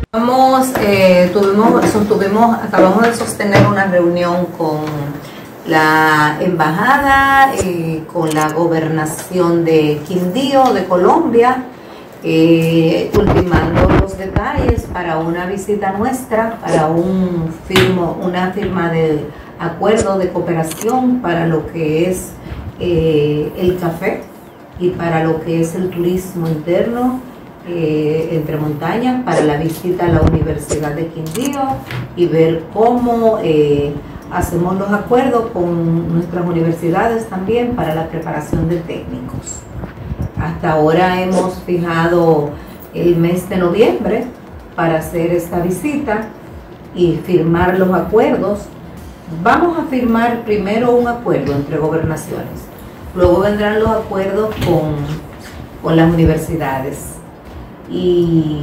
Acabamos de sostener una reunión con la embajada, con la gobernación de Quindío, de Colombia, ultimando los detalles para una visita nuestra, para una firma de acuerdo de cooperación para lo que es el café y para lo que es el turismo interno entre montañas, para la visita a la Universidad de Quindío y ver cómo hacemos los acuerdos con nuestras universidades también para la preparación de técnicos. Hasta ahora hemos fijado el mes de noviembre para hacer esta visita y firmar los acuerdos. Vamos a firmar primero un acuerdo entre gobernaciones, luego vendrán los acuerdos con las universidades. Y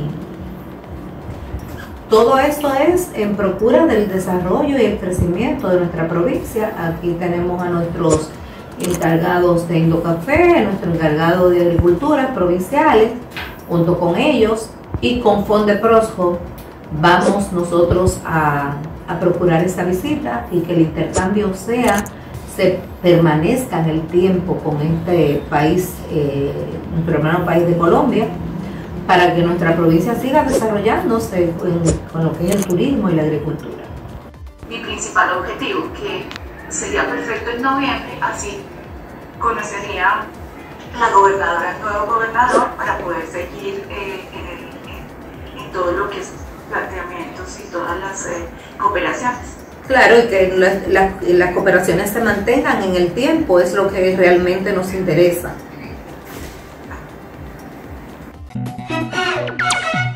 todo esto es en procura del desarrollo y el crecimiento de nuestra provincia. Aquí tenemos a nuestros encargados de Indocafé, a nuestro encargado de Agricultura provinciales, junto con ellos y con Fondeprosjo vamos nosotros a procurar esta visita y que el intercambio se permanezca en el tiempo con este país, nuestro hermano país de Colombia, para que nuestra provincia siga desarrollándose con lo que es el turismo y la agricultura. Mi principal objetivo, que sería perfecto en noviembre, así conocería la gobernadora, el nuevo gobernador, para poder seguir en todo lo que es planteamientos y todas las cooperaciones. Claro, y que las cooperaciones se mantengan en el tiempo, es lo que realmente nos interesa.